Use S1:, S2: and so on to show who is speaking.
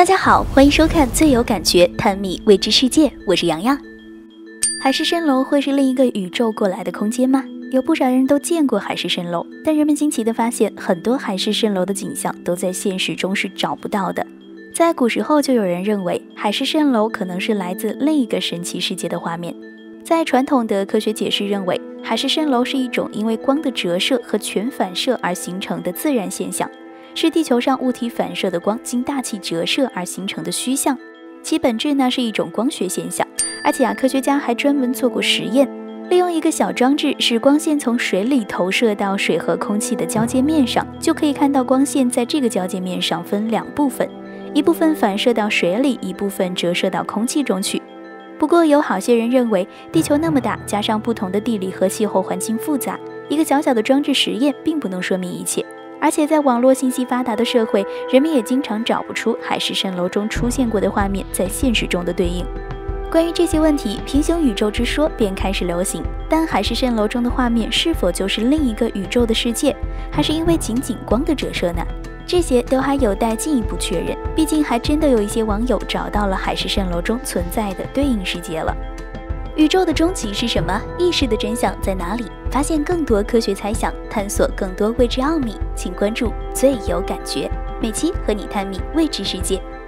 S1: 大家好，欢迎收看最有感觉探秘未知世界，我是洋洋。海市蜃楼会是另一个宇宙过来的空间吗？有不少人都见过海市蜃楼，但人们惊奇地发现，很多海市蜃楼的景象都在现实中是找不到的。在古时候就有人认为，海市蜃楼可能是来自另一个神奇世界的画面。在传统的科学解释认为，海市蜃楼是一种因为光的折射和全反射而形成的自然现象，是地球上物体反射的光经大气折射而形成的虚像，其本质呢是一种光学现象。而且科学家还专门做过实验，利用一个小装置，使光线从水里投射到水和空气的交界面上，就可以看到光线在这个交界面上分两部分，一部分反射到水里，一部分折射到空气中去。不过有好些人认为，地球那么大，加上不同的地理和气候环境复杂，一个小小的装置实验并不能说明一切。而且在网络信息发达的社会，人们也经常找不出海市蜃楼中出现过的画面在现实中的对应。关于这些问题，平行宇宙之说便开始流行。但海市蜃楼中的画面是否就是另一个宇宙的世界，还是因为仅仅光的折射呢？这些都还有待进一步确认，毕竟还真的有一些网友找到了海市蜃楼中存在的对应世界了。宇宙的终极是什么？意识的真相在哪里？发现更多科学猜想，探索更多未知奥秘，请关注最有感觉，每期和你探秘未知世界。